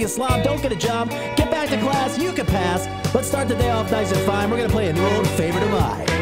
slob, don't get a job, get back to class, you can pass. Let's start the day off nice and fine. We're gonna play a new old favorite of mine.